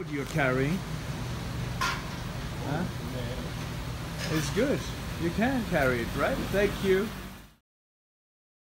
you're carrying. Huh? It's good. You can carry it, right? Thank you.